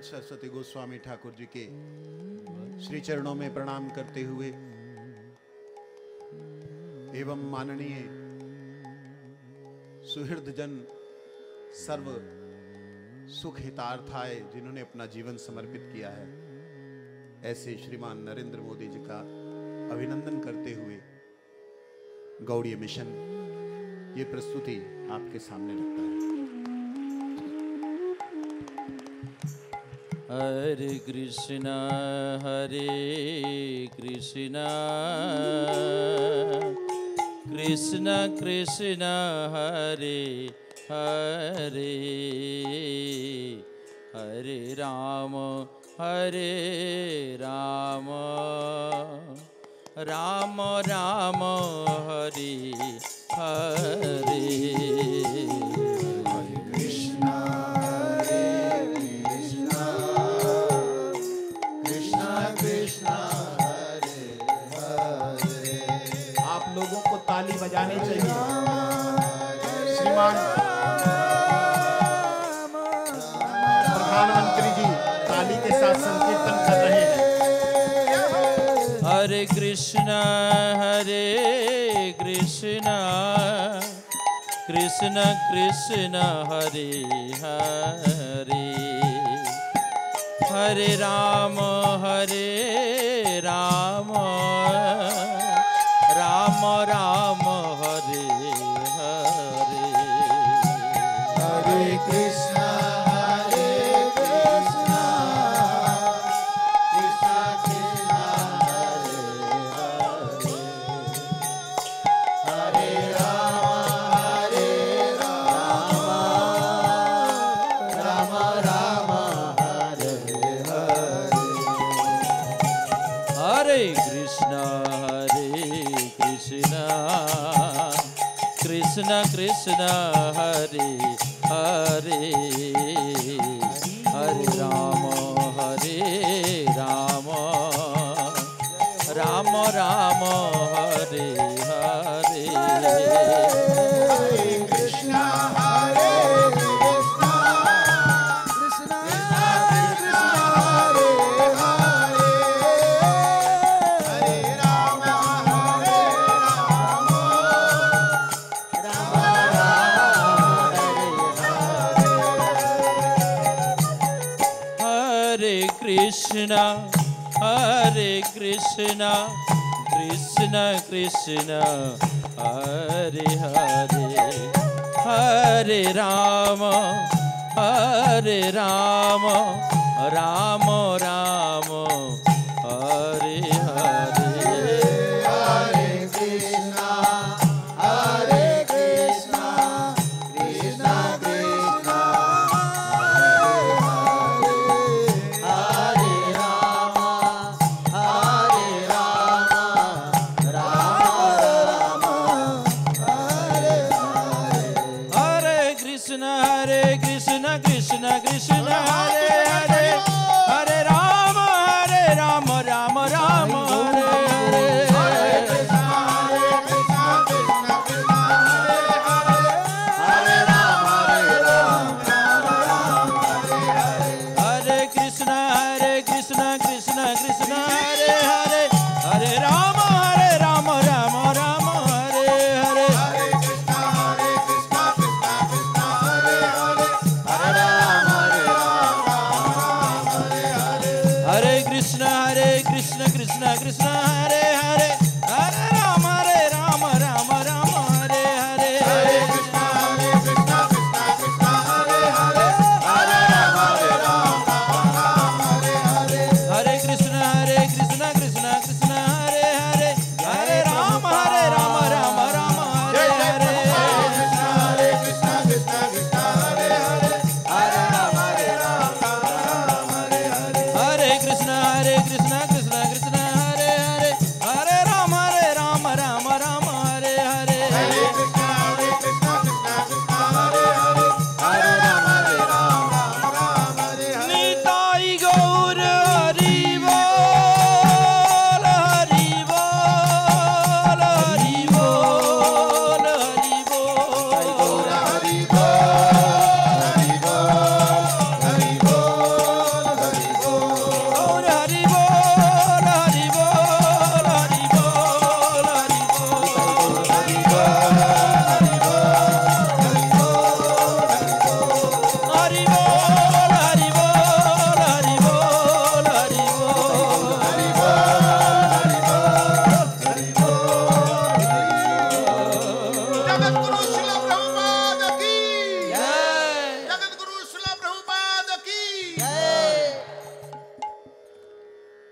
सरस्वती गोस्वामी ठाकुर जी के श्री चरणों में प्रणाम करते हुए एवं माननीय सुहृद जन सर्व सुख हितार्थाय जिन्होंने अपना जीवन समर्पित किया है, ऐसे श्रीमान नरेंद्र मोदी जी का अभिनंदन करते हुए गौड़ीय मिशन ये प्रस्तुति आपके सामने रखता है। हरे कृष्णा कृष्णा कृष्णा हरे हरे, हरे राम राम राम हरे हरे। लोगों को ताली बजानी चाहिए। श्रीमान प्रधानमंत्री जी ताली के साथ संकीर्तन कर रहे हैं। हरे कृष्णा कृष्णा कृष्णा हरे हरे, हरे राम राम हरे हरे। हरे कृष्णा कृष्णा कृष्णा हरे हरे, हरे राम राम राम हरे हरे। हरे कृष्णा कृष्णा कृष्णा हरे हरे, हरे राम राम राम हरे हरे। हरे कृष्णा कृष्णा कृष्णा कृष्णा हरे हरे, हरे राम कृष्णा कृष्णा कृष्णा हरे हरे, हरे राम राम राम हरे हरे। हरे कृष्णा कृष्णा कृष्णा कृष्णा हरे हरे, हरे राम राम हरे हरे। हरे कृष्णा कृष्णा कृष्णा हरे हरे, हरे राम राम राम हरे हरे। हरे कृष्णा कृष्णा कृष्णा हरे हरे, हरे राम राम हरे हरे। हरे कृष्णा कृष्णा कृष्णा हरे हरे, हरे राम राम राम हरे हरे। हरे कृष्णा कृष्णा कृष्णा हरे हरे, हरे राम हरे हरे हरे। हरे कृष्णा कृष्णा कृष्णा